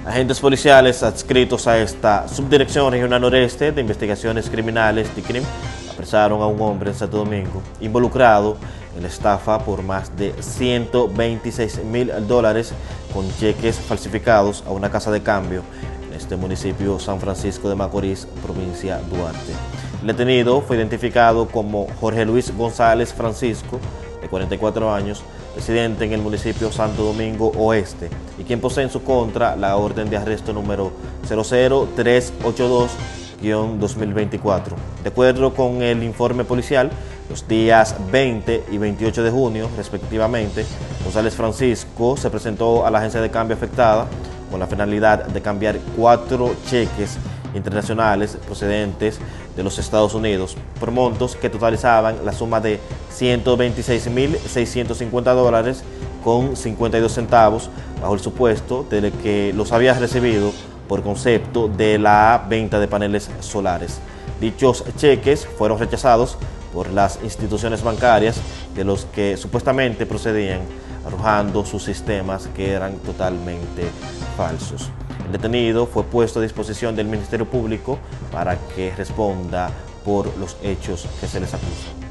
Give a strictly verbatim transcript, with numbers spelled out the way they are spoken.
Agentes policiales adscritos a esta Subdirección Regional Noreste de Investigaciones Criminales, DICRIM, apresaron a un hombre en Santo Domingo involucrado en la estafa por más de ciento veintiséis mil dólares con cheques falsificados a una casa de cambio en este municipio San Francisco de Macorís, provincia Duarte. El detenido fue identificado como Jorge Luis González Francisco, de cuarenta y cuatro años, residente en el municipio Santo Domingo Oeste, y quien posee en su contra la orden de arresto número cero cero tres ocho dos guión dos mil veinticuatro. De acuerdo con el informe policial, los días veinte y veintiocho de junio, respectivamente, González Francisco se presentó a la agencia de cambio afectada con la finalidad de cambiar cuatro cheques internacionales procedentes de los Estados Unidos por montos que totalizaban la suma de ciento veintiséis mil seiscientos cincuenta dólares con cincuenta y dos centavos, bajo el supuesto de que los había recibido por concepto de la venta de paneles solares. Dichos cheques fueron rechazados por las instituciones bancarias de los que supuestamente procedían, arrojando sus sistemas que eran totalmente falsos. El detenido fue puesto a disposición del Ministerio Público para que responda por los hechos que se les acusa.